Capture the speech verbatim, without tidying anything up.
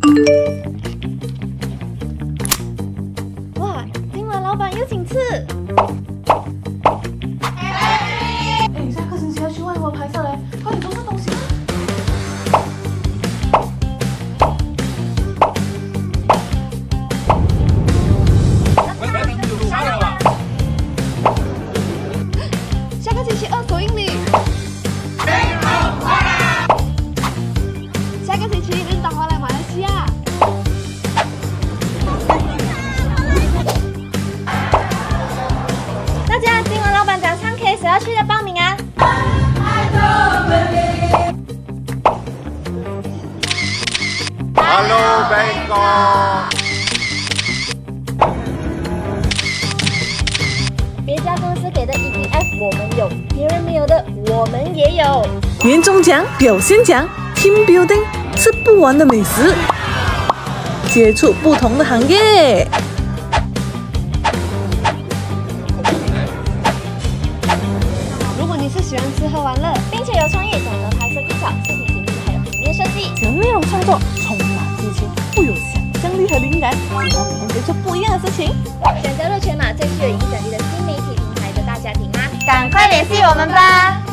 哇，今晚老板又请吃。 哎，下个星期要去外国拍摄嘞，快点做这东西。 下个星期二首映礼，下个星期领导回来马来西亚。大家今晚老板讲唱 K， 谁要去的报名啊 ？Hello Bangkok。 别家公司给的 E P F 我们有，别人没有的我们也有。 年终奖、表现奖、team building， 吃不完的美食，接触不同的行业。 如果你是喜欢吃喝玩乐，并且有创意，懂得拍摄技巧、视频剪辑还有平面设计， 只要内容创作充满激情，富有想象力和灵感，只要每天接触不一样的事情。 想加入全马最具有影响力的新媒体平台的大家庭吗？赶快联系我们吧！